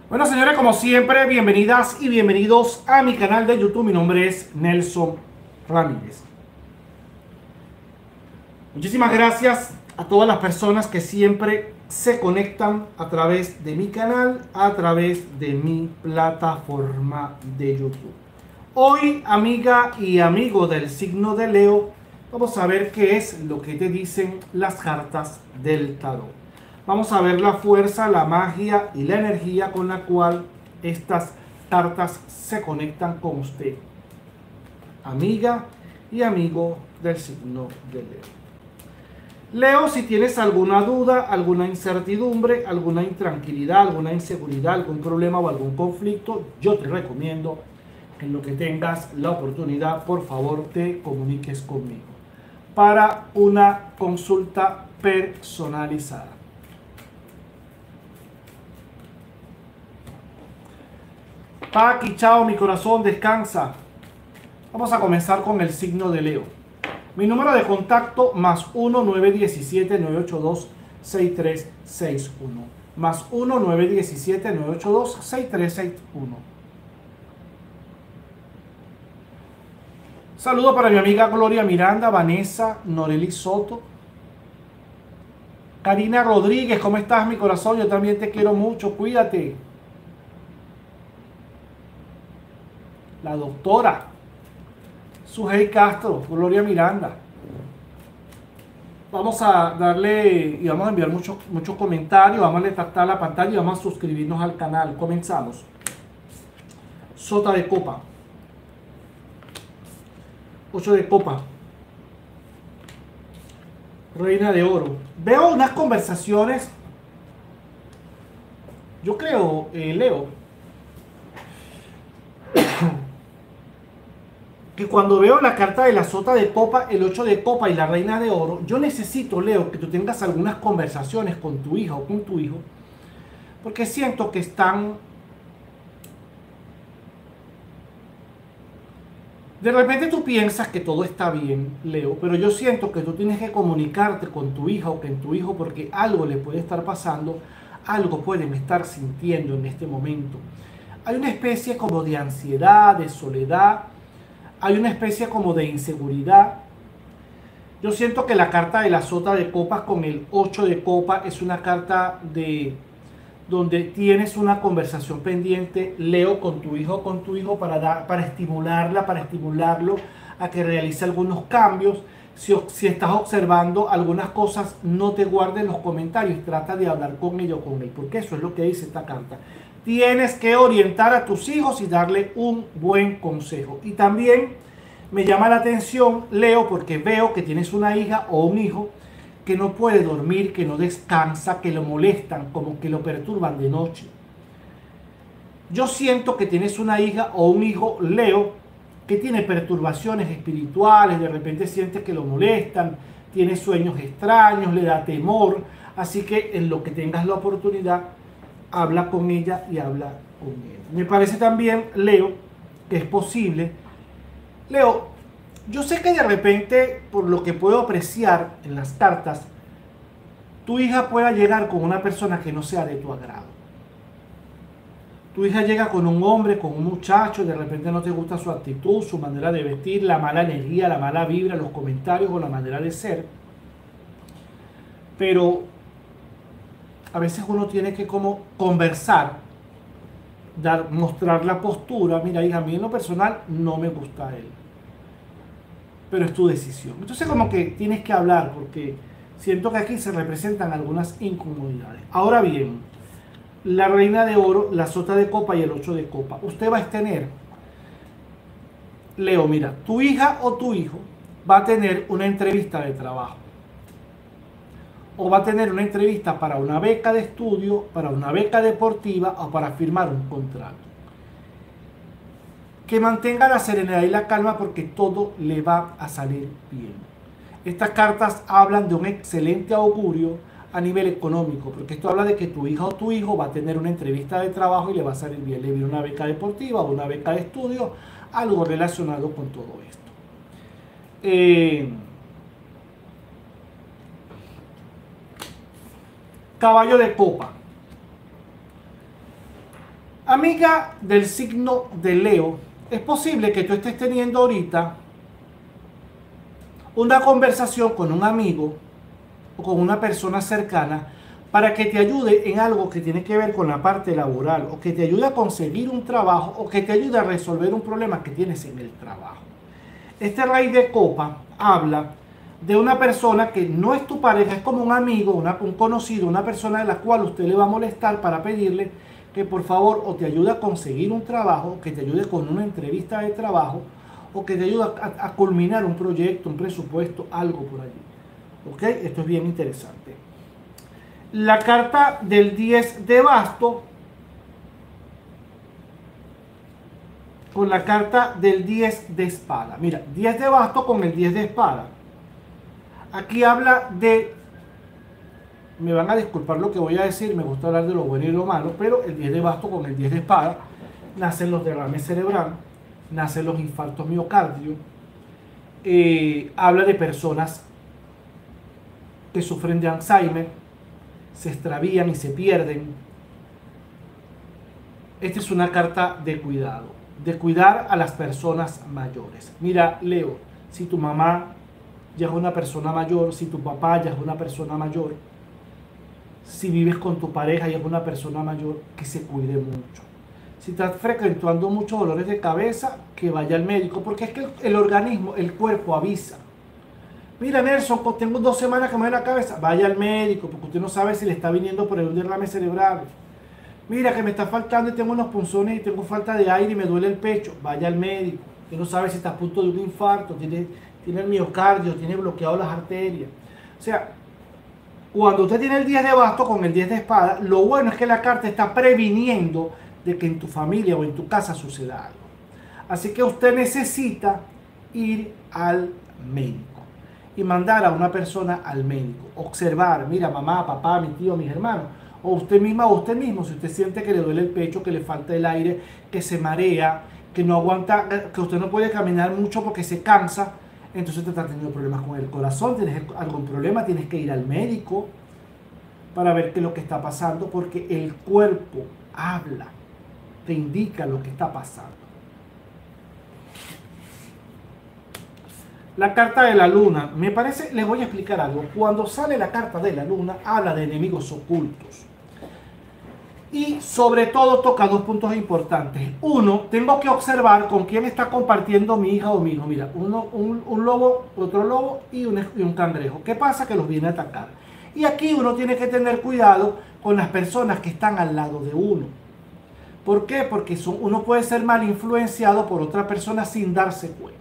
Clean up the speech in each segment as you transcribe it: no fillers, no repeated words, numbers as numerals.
Bueno, señores, como siempre, bienvenidas y bienvenidos a mi canal de YouTube. Mi nombre es Nelson Ramírez. Muchísimas gracias a todas las personas que siempre se conectan a través de mi canal, a través de mi plataforma de YouTube. Hoy, amiga y amigo del signo de Leo, vamos a ver qué es lo que te dicen las cartas del tarot. Vamos a ver la fuerza, la magia y la energía con la cual estas cartas se conectan con usted, amiga y amigo del signo de Leo. Leo, si tienes alguna duda, alguna incertidumbre, alguna intranquilidad, alguna inseguridad, algún problema o algún conflicto, yo te recomiendo que en lo que tengas la oportunidad, por favor, te comuniques conmigo para una consulta personalizada. Paqui, chao, mi corazón, descansa. Vamos a comenzar con el signo de Leo. Mi número de contacto más 1-917-982-6361. Más 1-917-982-6361. Saludo para mi amiga Gloria Miranda, Vanessa, Noreli Soto. Karina Rodríguez, ¿cómo estás, mi corazón? Yo también te quiero mucho, cuídate. La doctora Sujei Castro, Gloria Miranda. Vamos a darle y vamos a enviar muchos comentarios, vamos a detectar la pantalla y vamos a suscribirnos al canal. Comenzamos. Sota de copa. 8 de copa. Reina de oro. Veo unas conversaciones. Yo creo, Leo, que cuando veo la carta de la sota de copa, el 8 de copa y la reina de oro, yo necesito, Leo, que tú tengas algunas conversaciones con tu hija o con tu hijo, porque siento que están... De repente tú piensas que todo está bien, Leo, pero yo siento que tú tienes que comunicarte con tu hija o con tu hijo porque algo le puede estar pasando, algo pueden estar sintiendo en este momento. Hay una especie como de ansiedad, de soledad, hay una especie como de inseguridad. Yo siento que la carta de la sota de copas con el 8 de copa es una carta de donde tienes una conversación pendiente, Leo, con tu hijo o con tu hijo para estimularla, para estimularlo a que realice algunos cambios. Si estás observando algunas cosas, no te guardes los comentarios, trata de hablar con ella o con él, porque eso es lo que dice esta carta. Tienes que orientar a tus hijos y darle un buen consejo. Y también me llama la atención, Leo, porque veo que tienes una hija o un hijo que no puede dormir, que no descansa, que lo molestan, como que lo perturban de noche. Yo siento que tienes una hija o un hijo, Leo, que tiene perturbaciones espirituales, de repente sientes que lo molestan, tiene sueños extraños, le da temor, así que en lo que tengas la oportunidad, habla con ella y habla con él. Me parece también, Leo, que es posible. Leo, yo sé que de repente, por lo que puedo apreciar en las cartas, tu hija pueda llegar con una persona que no sea de tu agrado. Tu hija llega con un hombre, con un muchacho, de repente no te gusta su actitud, su manera de vestir, la mala energía, la mala vibra, los comentarios o la manera de ser. Pero a veces uno tiene que como conversar, mostrar la postura. Mira, hija, a mí en lo personal no me gusta él, pero es tu decisión. Entonces como que tienes que hablar porque siento que aquí se representan algunas incomodidades. Ahora bien, la reina de oro, la sota de copa y el 8 de copa. Usted va a tener, Leo, mira, tu hija o tu hijo va a tener una entrevista de trabajo. O va a tener una entrevista para una beca de estudio, para una beca deportiva o para firmar un contrato. Que mantenga la serenidad y la calma porque todo le va a salir bien. Estas cartas hablan de un excelente augurio a nivel económico, porque esto habla de que tu hija o tu hijo va a tener una entrevista de trabajo y le va a salir bien, le viene una beca deportiva o una beca de estudio, algo relacionado con todo esto. Caballo de copa. Amiga del signo de Leo, es posible que tú estés teniendo ahorita una conversación con un amigo o con una persona cercana para que te ayude en algo que tiene que ver con la parte laboral, o que te ayude a conseguir un trabajo, o que te ayude a resolver un problema que tienes en el trabajo. Este rey de copa habla de una persona que no es tu pareja, es como un amigo, un conocido, una persona de la cual usted le va a molestar para pedirle que por favor o te ayude a conseguir un trabajo, que te ayude con una entrevista de trabajo, o que te ayude a culminar un proyecto, un presupuesto, algo por allí. ¿Ok? Esto es bien interesante. La carta del 10 de basto con la carta del 10 de espada. Mira, 10 de basto con el 10 de espada. Aquí habla de, me van a disculpar lo que voy a decir, me gusta hablar de lo bueno y lo malo, pero el 10 de basto con el 10 de espada, nacen los derrames cerebral, nacen los infartos miocardio, habla de personas que sufren de Alzheimer, se extravían y se pierden. Esta es una carta de cuidado, de cuidar a las personas mayores. Mira, Leo, si tu mamá ya es una persona mayor, si tu papá ya es una persona mayor, si vives con tu pareja y es una persona mayor, que se cuide mucho. Si estás frecuentando muchos dolores de cabeza, que vaya al médico, porque es que el organismo, el cuerpo avisa. Mira, Nelson, pues tengo 2 semanas que me duele la cabeza, vaya al médico, porque usted no sabe si le está viniendo por el derrame cerebral. Mira que me está faltando y tengo unos punzones y tengo falta de aire y me duele el pecho, vaya al médico. Usted no sabe si está a punto de un infarto, tiene el miocardio, tiene bloqueado las arterias. O sea, cuando usted tiene el 10 de basto con el 10 de espada, lo bueno es que la carta está previniendo de que en tu familia o en tu casa suceda algo. Así que usted necesita ir al médico y mandar a una persona al médico. Observar, mira, mamá, papá, mi tío, mis hermanos, o usted misma o usted mismo, si usted siente que le duele el pecho, que le falta el aire, que se marea, que no aguanta, que usted no puede caminar mucho porque se cansa, entonces te está teniendo problemas con el corazón, tienes algún problema, tienes que ir al médico para ver qué es lo que está pasando, porque el cuerpo habla, te indica lo que está pasando. La carta de la luna, me parece, les voy a explicar algo. Cuando sale la carta de la luna, habla de enemigos ocultos. Y sobre todo toca 2 puntos importantes. Uno, tengo que observar con quién está compartiendo mi hija o mi hijo. Mira, un lobo, otro lobo y un cangrejo. ¿Qué pasa? Que los viene a atacar. Y aquí uno tiene que tener cuidado con las personas que están al lado de uno. ¿Por qué? Porque uno puede ser mal influenciado por otra persona sin darse cuenta.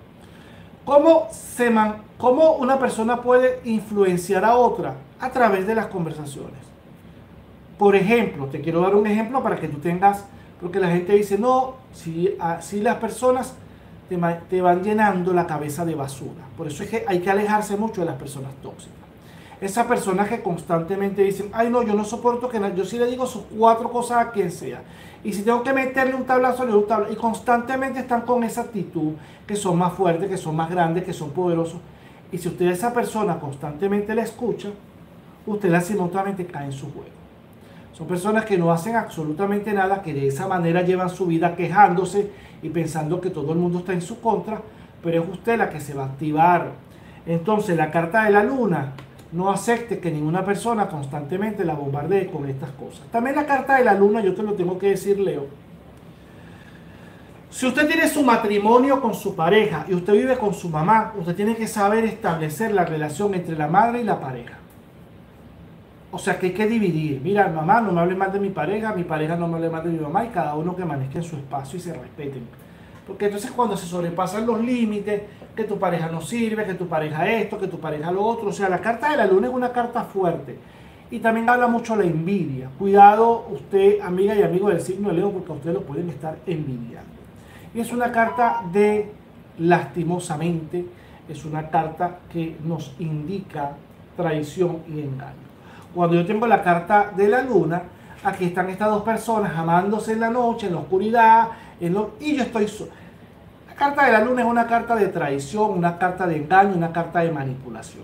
¿Cómo una persona puede influenciar a otra? A través de las conversaciones. Por ejemplo, te quiero dar un ejemplo para que tú tengas, porque la gente dice, no, si las personas te van llenando la cabeza de basura. Por eso es que hay que alejarse mucho de las personas tóxicas. Esas personas que constantemente dicen, ay no, yo no soporto que yo sí le digo sus 4 cosas a quien sea. Y si tengo que meterle un tablazo, le doy un tablazo. Y constantemente están con esa actitud, que son más fuertes, que son más grandes, que son poderosos. Y si usted a esa persona constantemente la escucha, usted simultáneamente cae en su juego. Son personas que no hacen absolutamente nada, que de esa manera llevan su vida quejándose y pensando que todo el mundo está en su contra, pero es usted la que se va a activar. Entonces, la carta de la luna, no acepte que ninguna persona constantemente la bombardee con estas cosas. También la carta de la luna, yo te lo tengo que decir, Leo. Si usted tiene su matrimonio con su pareja y usted vive con su mamá, usted tiene que saber establecer la relación entre la madre y la pareja. O sea que hay que dividir. Mira, mamá, no me hable más de mi pareja no me hable más de mi mamá, y cada uno que maneje en su espacio y se respeten. Porque entonces cuando se sobrepasan los límites, que tu pareja no sirve, que tu pareja esto, que tu pareja lo otro. O sea, la carta de la luna es una carta fuerte. Y también habla mucho de la envidia. Cuidado usted, amiga y amigo del signo de Leo, porque a usted lo pueden estar envidiando. Y es una carta de, lastimosamente, es una carta que nos indica traición y engaño. Cuando yo tengo la carta de la luna, aquí están estas 2 personas amándose en la noche, en la oscuridad, y yo estoy solo. La carta de la luna es una carta de traición, una carta de engaño, una carta de manipulación.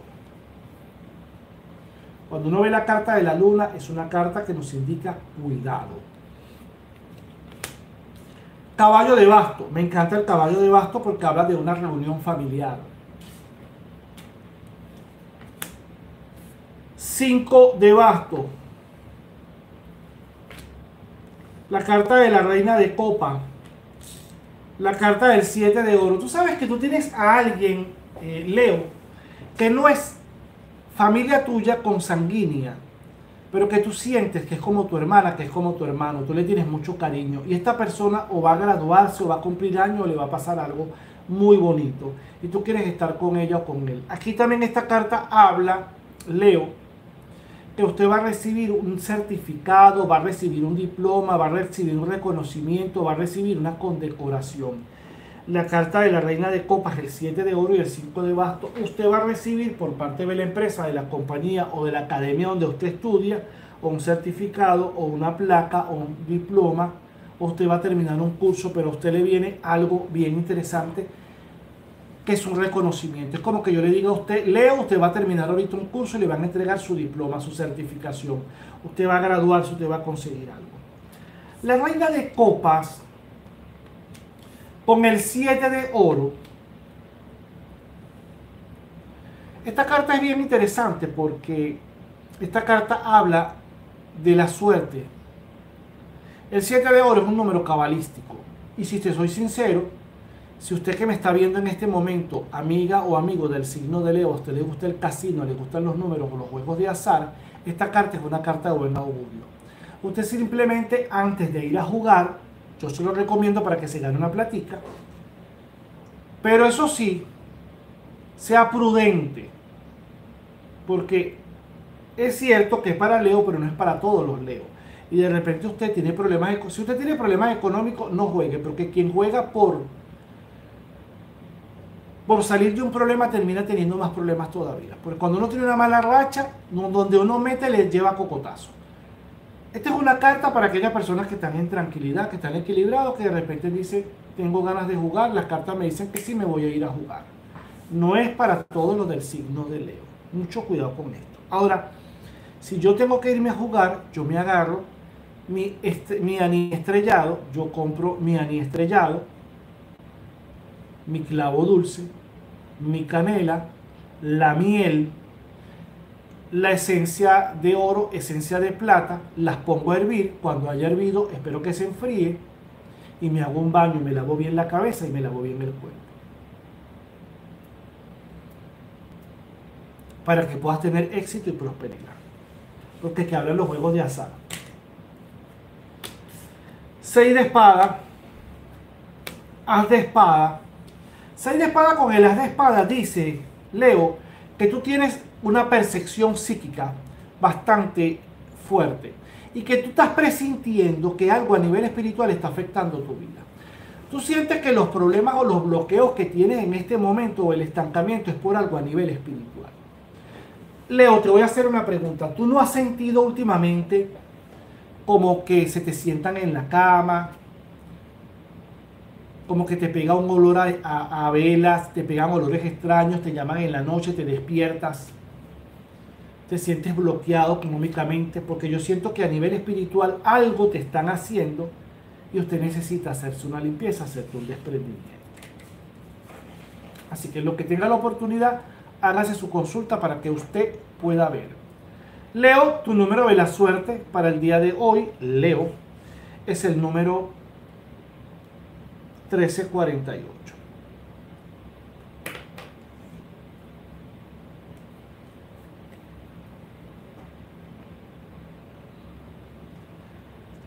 Cuando uno ve la carta de la luna, es una carta que nos indica cuidado. Caballo de basto. Me encanta el caballo de basto porque habla de una reunión familiar. 5 de basto. La carta de la reina de copa. La carta del 7 de oro. Tú sabes que tú tienes a alguien, Leo, que no es familia tuya consanguínea, pero que tú sientes que es como tu hermana, que es como tu hermano, tú le tienes mucho cariño y esta persona o va a graduarse o va a cumplir años o le va a pasar algo muy bonito y tú quieres estar con ella o con él. Aquí también esta carta habla, Leo, que usted va a recibir un certificado, va a recibir un diploma, va a recibir un reconocimiento, va a recibir una condecoración. La carta de la reina de copas, el 7 de oro y el 5 de bastos, usted va a recibir por parte de la empresa, de la compañía o de la academia donde usted estudia, o un certificado, o una placa, o un diploma, o usted va a terminar un curso, pero a usted le viene algo bien interesante, que es un reconocimiento. Es como que yo le diga a usted, Leo, usted va a terminar ahorita un curso y le van a entregar su diploma, su certificación. Usted va a graduarse, usted va a conseguir algo. La reina de copas, con el 7 de oro, esta carta es bien interesante porque esta carta habla de la suerte. El 7 de oro es un número cabalístico. Y si te soy sincero, si usted que me está viendo en este momento, amiga o amigo del signo de Leo, a usted le gusta el casino, le gustan los números o los juegos de azar, esta carta es una carta de buen augurio. Usted simplemente antes de ir a jugar, yo se lo recomiendo para que se gane una platica, pero eso sí, sea prudente, porque es cierto que es para Leo, pero no es para todos los Leo. Y de repente usted tiene problemas, si usted tiene problemas económicos, no juegue, porque quien juega por salir de un problema termina teniendo más problemas todavía. Porque cuando uno tiene una mala racha, donde uno mete le lleva cocotazo. Esta es una carta para aquellas personas que están en tranquilidad, que están equilibrados, que de repente dicen, tengo ganas de jugar, las cartas me dicen que sí me voy a ir a jugar. No es para todos los del signo de Leo. Mucho cuidado con esto. Ahora, si yo tengo que irme a jugar, yo me agarro mi anís estrellado, yo compro mi anís estrellado, mi clavo dulce, mi canela, la miel, la esencia de oro, esencia de plata, las pongo a hervir. Cuando haya hervido, espero que se enfríe y me hago un baño, me lavo bien la cabeza y me lavo bien el cuerpo, para que puedas tener éxito y prosperidad. Porque que hablan los juegos de azar. 6 de espada, as de espada. 6 de espada con el as de espada dice, Leo, que tú tienes una percepción psíquica bastante fuerte y que tú estás presintiendo que algo a nivel espiritual está afectando tu vida. Tú sientes que los problemas o los bloqueos que tienes en este momento o el estancamiento es por algo a nivel espiritual. Leo, te voy a hacer una pregunta. ¿Tú no has sentido últimamente como que se te sientan en la cama, como que te pega un olor a velas, te pegan olores extraños, te llaman en la noche, te despiertas, te sientes bloqueado económicamente? Porque yo siento que a nivel espiritual algo te están haciendo y usted necesita hacerse una limpieza, hacerse un desprendimiento. Así que lo que tenga la oportunidad, hágase su consulta para que usted pueda ver. Leo, tu número de la suerte para el día de hoy, Leo, es el número 1348.